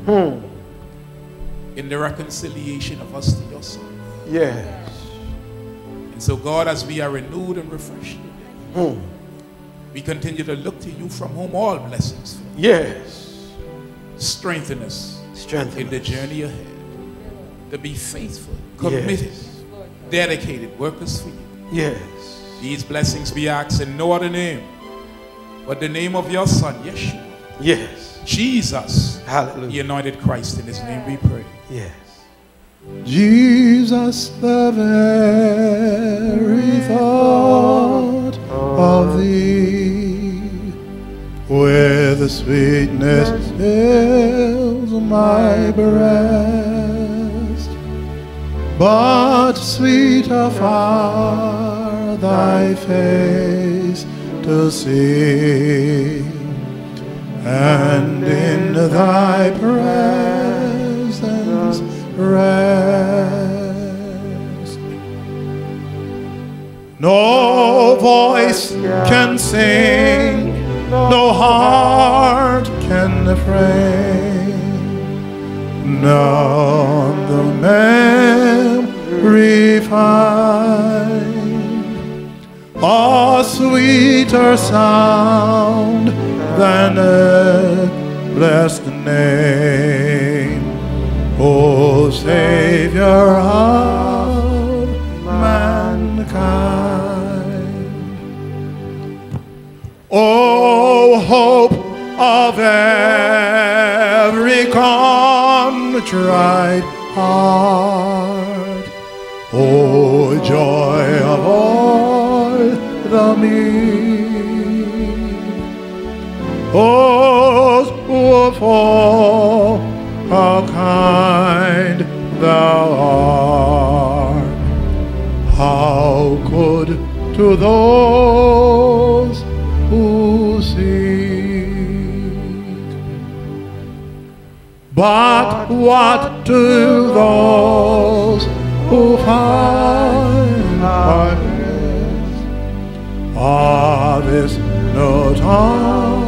in the reconciliation of us to your Son. Yes. And so, God, as we are renewed and refreshed today, we continue to look to you from whom all blessings flow. Yes. Strengthen us in the journey ahead, to be faithful, committed, dedicated workers for you. Yes. These blessings we ask in no other name but the name of your Son, Yeshua. Yes. Jesus. Hallelujah. The anointed Christ. In his name we pray. Yes. Jesus, the very thought of thee, where sweetness fills my breast, but sweeter far thy face to see, and in thy presence rest. No voice can sing, no heart can frame, none the memory find a sweeter sound than a blessed name, O Savior of mankind. O hope of every contrite heart, O joy of all the meek, O for how kind thou art, how good to those who seek, but what to those who find our rest? This no time,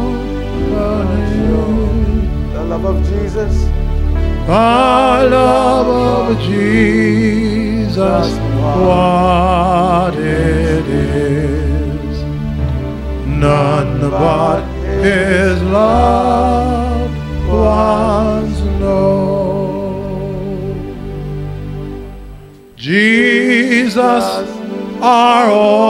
The love of Jesus. the love of Jesus, what it is, none but his loved ones know. Jesus, our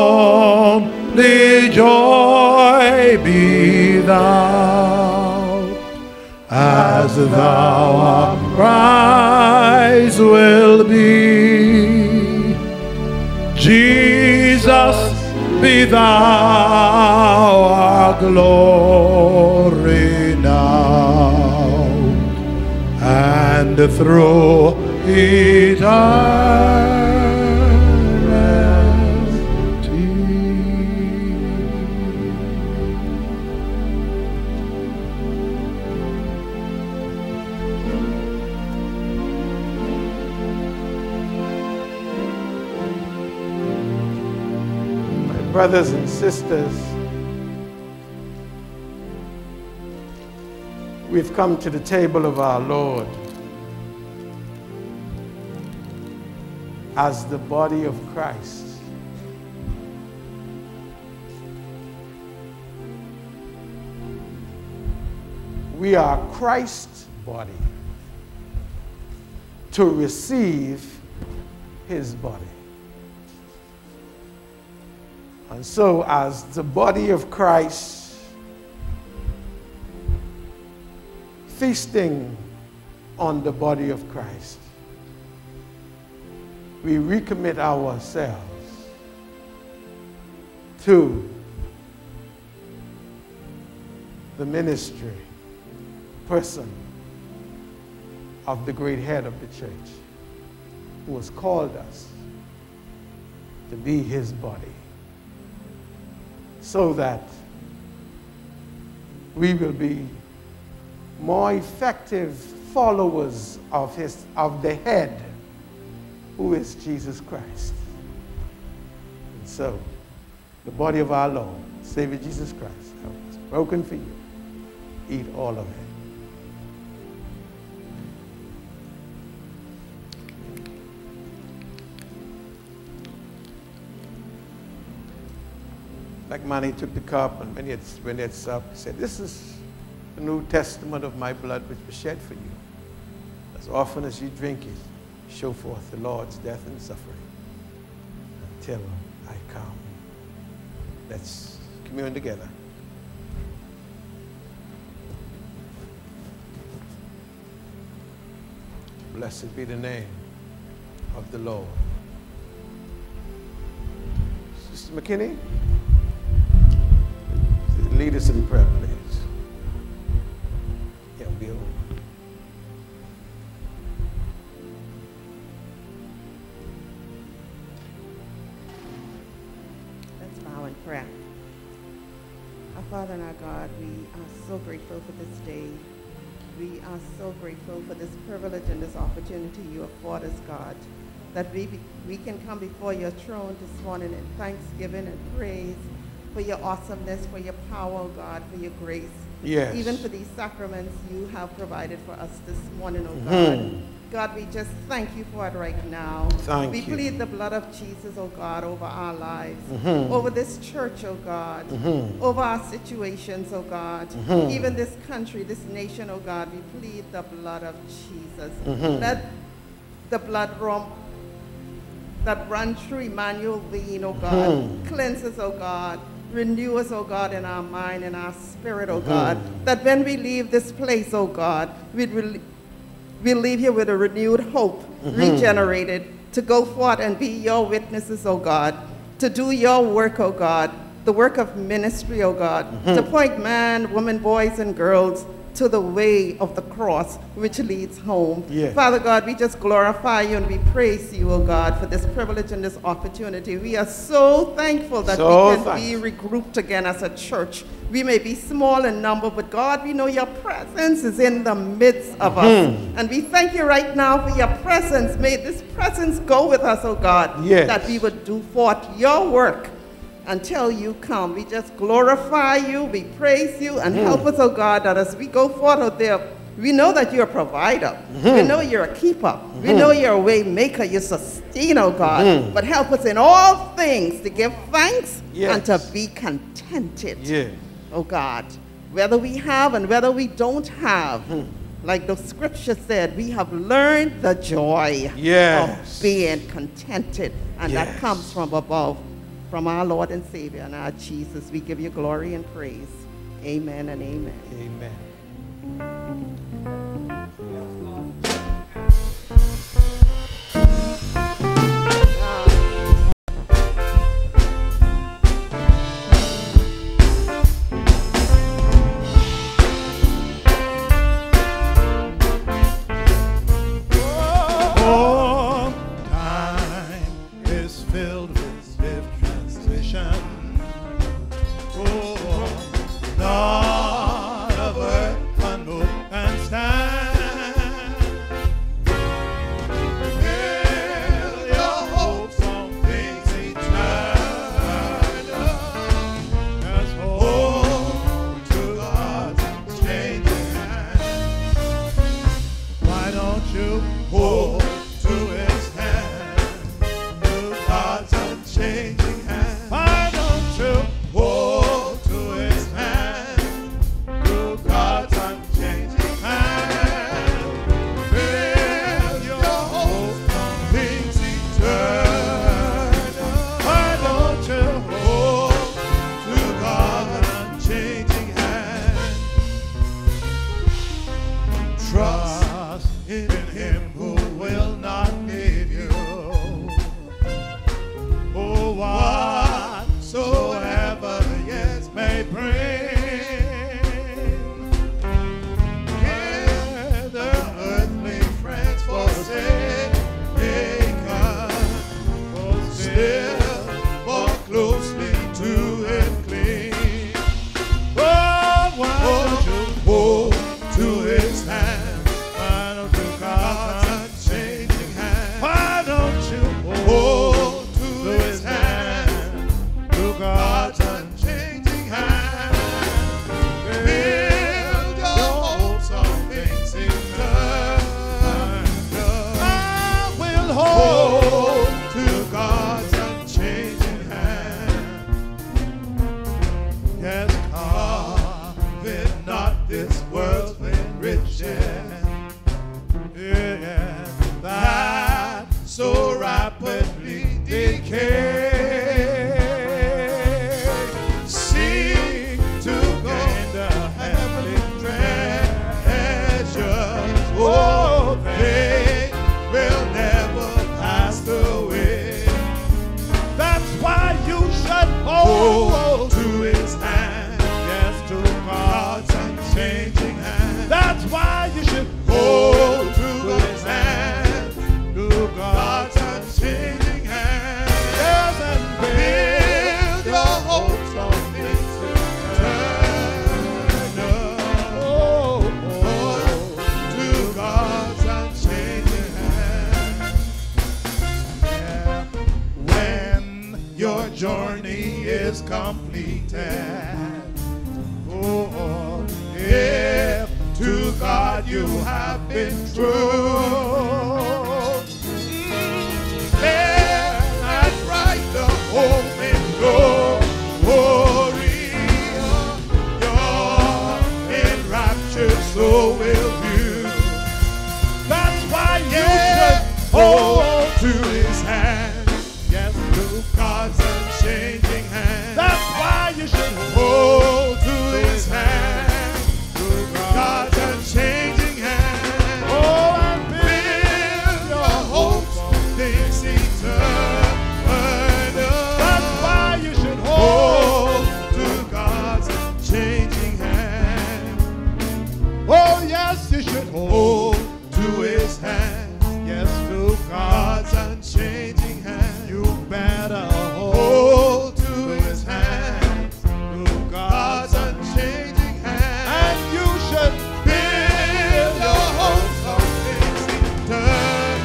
only joy, be thou, as thou our prize will be. Jesus, be thou our glory now, and through eternity. Brothers and sisters, we've come to the table of our Lord as the body of Christ. We are Christ's body to receive his body. And so, as the body of Christ, feasting on the body of Christ, we recommit ourselves to the ministry, person of the great head of the church, who has called us to be his body, so that we will be more effective followers of the head, who is Jesus Christ. And so, the body of our Lord, Savior Jesus Christ, was broken for you. Eat all of it. Like Manny took the cup, and when it's supped, he said, "This is the New Testament of my blood, which was shed for you. As often as you drink it, show forth the Lord's death and suffering until I come." Let's commune together. Blessed be the name of the Lord. Sister McKinney, lead us in prayer, please. you. Let's bow in prayer. Our Father and our God, we are so grateful for this day. We are so grateful for this privilege and this opportunity you afford us, God, that we can come before your throne this morning in thanksgiving and praise for your awesomeness, for your power, oh God, for your grace. Yes. Even for these sacraments you have provided for us this morning, oh God. God, we just thank you for it right now. We plead the blood of Jesus, oh God, over our lives, over this church, oh God, over our situations, oh God, even this country, this nation, oh God. We plead the blood of Jesus. Let the blood that run through Emmanuel vein, oh God, cleanse us, oh God. Renew us, oh God, in our mind and our spirit, oh God, that when we leave this place, oh God, we'll leave here with a renewed hope, regenerated, to go forth and be your witnesses, oh God, to do your work, oh God, the work of ministry, oh God, to point man, women, boys, and girls to the way of the cross which leads home. Yes. Father God, we just glorify you and we praise you, oh God, for this privilege and this opportunity. We are so thankful that we can be regrouped again as a church. We may be small in number, but God, we know your presence is in the midst of us. And we thank you right now for your presence. May this presence go with us, oh God, that we would do forth your work until you come. We just glorify you, we praise you, and help us, oh God, that as we go forth out there, we know that you're a provider. We know you're a keeper. We know you're a way maker. You sustain, oh God. But help us in all things to give thanks and to be contented, oh God. Whether we have and whether we don't have, like the scripture said, we have learned the joy of being contented. And that comes from above. From our Lord and Savior and our Jesus, we give you glory and praise. Amen and amen. Amen. hold to God's your journey is completed. Oh, if to God you have been true, fair and bright the hope in glory, you're enraptured, so will you. That's why you should hold to his hand. Yes, to God's unchanging hand. That's why you should hold to his hand. To God's unchanging hand. Oh, and build your hopes on things eternal. That's why you should hold to God's unchanging hand. Oh, yes, you should hold to his hand. Yes, to God's unchanging hand. You better hold to his hand. To God's unchanging hand. And you should build your hopes on things eternal.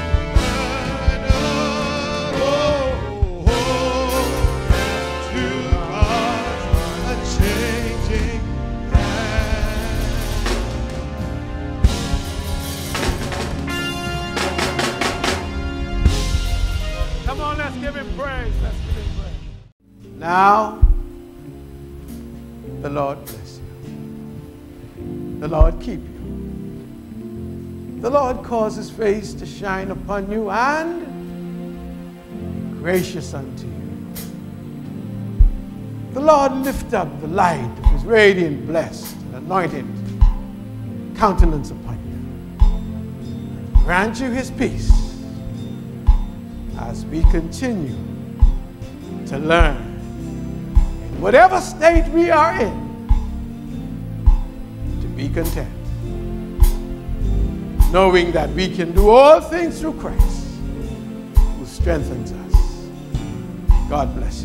To God's unchanging hand. Come on, let's give him praise. Let's give him praise. Now, the Lord bless you. The Lord keep you. The Lord cause his face to shine upon you and be gracious unto you. The Lord lift up the light of his radiant, blessed, and anointed countenance upon you. Grant you his peace as we continue to learn in whatever state we are in to be content, knowing that we can do all things through Christ who strengthens us. God bless you.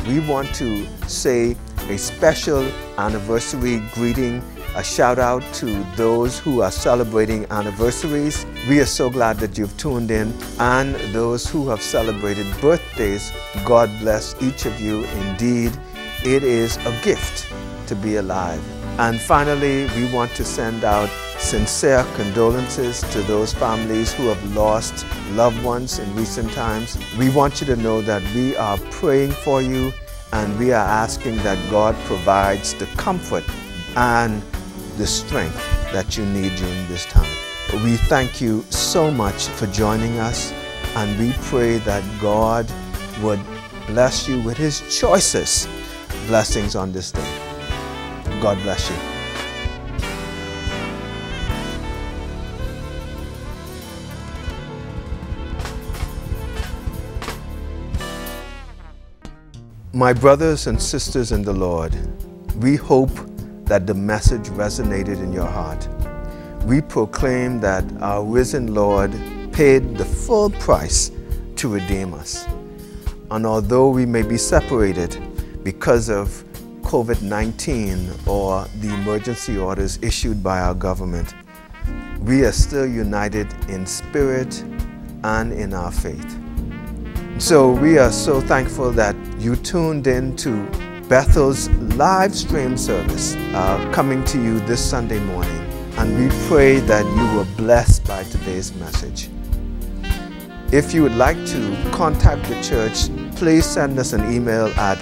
we want to say a special anniversary greeting, a shout out to those who are celebrating anniversaries. We are so glad that you've tuned in, and those who have celebrated birthdays, God bless each of you. Indeed, it is a gift to be alive. And finally, we want to send out sincere condolences to those families who have lost loved ones in recent times. We want you to know that we are praying for you, and we are asking that God provides the comfort and the strength that you need during this time. We thank you so much for joining us, and we pray that God would bless you with His choicest blessings on this day. God bless you. My brothers and sisters in the Lord, we hope that the message resonated in your heart. We proclaim that our risen Lord paid the full price to redeem us. And although we may be separated because of COVID-19 or the emergency orders issued by our government, we are still united in spirit and in our faith. So we are so thankful that you tuned in to Bethel's live stream service coming to you this Sunday morning. And we pray that you were blessed by today's message. If you would like to contact the church, please send us an email at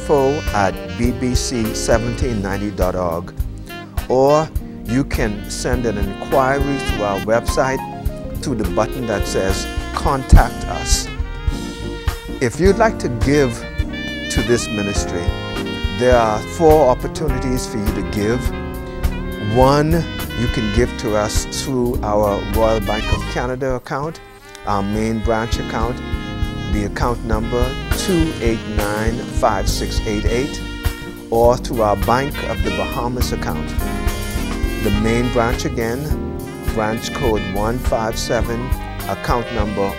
info@bbc1790.org, or you can send an inquiry through our website through the button that says Contact Us. If you'd like to give to this ministry, there are 4 opportunities for you to give. 1, you can give to us through our Royal Bank of Canada account, our main branch account, the account number 2895688, or through our Bank of the Bahamas account. The main branch again, branch code 157, account number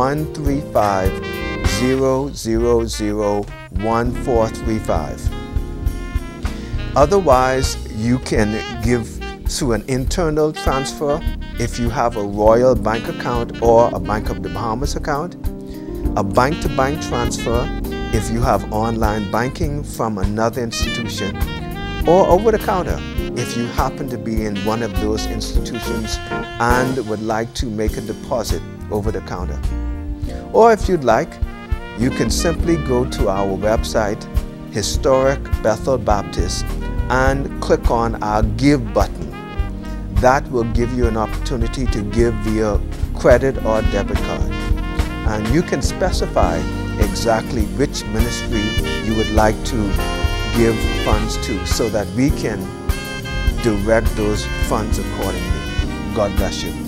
13500001435. Otherwise, you can give through an internal transfer if you have a Royal Bank account or a Bank of the Bahamas account, a bank-to-bank transfer if you have online banking from another institution, or over the counter if you happen to be in one of those institutions and would like to make a deposit over the counter. Or if you'd like, you can simply go to our website, Historic Bethel Baptist, and click on our Give button. That will give you an opportunity to give via credit or debit card. And you can specify exactly which ministry you would like to give funds to so that we can direct those funds accordingly. God bless you.